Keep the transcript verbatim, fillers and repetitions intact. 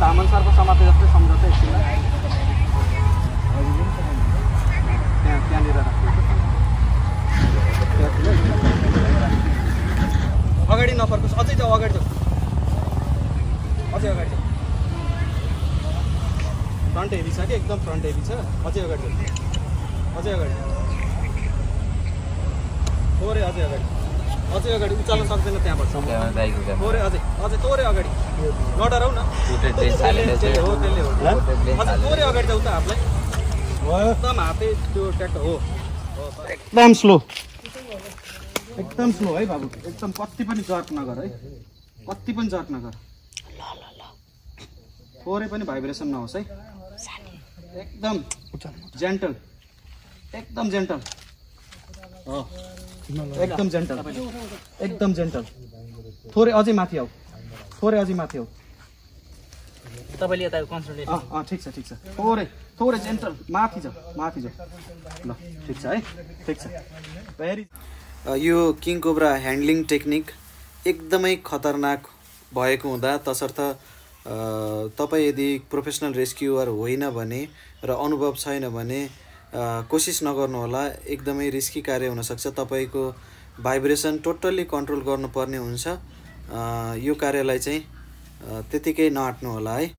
धामन सरको समाते जस्तै सम्झौता एकछिन त्यहाँ त्यहाँनिर अगाडि नफर्कोस् अझै जाऊ अगाडि जाऊ अझै अगाडि जाऊ फ्रन्ट हेभी छ कि एकदम फ्रन्ट हेभी छ अझै अगाडि जाऊ अझै अगाडि थोरै अझै अगाडि अझै अगाडि उचाल्न सक्दैन त्यहाँबाट थोरै अझै अझै थोरै अगाडि नडराउ न त्यसले हो त्यसले हो अझै थोरै अगाडि जाऊ त हातलाई एकदम हातै त्यो ट्याक्टर हो एकदम स्लो एकदम स्लो है बाबु एकदम कति पनि जर्क नगर है कति पनि जर्क नगर थोरै पनि भाइब्रेसन नहोस् है एकदम जेन्टल एकदम जेन्टल हो एकदम जेन्टल एकदम जेन्टल थोरै अझै माथि आऊ थोरै अझै माथि आऊ तपाईले यता कन्सल्टेसन अँ अँ ठिक छ ठिक छ थोरै थोरै जेन्टल माथि जाऊ माथि जाऊ ल ठिक छ है ठिक छ भेरी यो किङ कोब्रा ह्यान्डलिङ टेक्निक एकदमै खतरनाक भएको हुँदा तसर्थ तपाईँ यदि प्रोफेसनल रेस्क्युअर होइन भने र अनुभव छैन भने कोसिस नगर्नुहोला एकदमै रिस्की कार्य हुनसक्छ तपाईँको भाइब्रेसन टोटल्ली कन्ट्रोल गर्नुपर्ने हुन्छ यो कार्यलाई चाहिँ त्यतिकै नआट्नु होला है।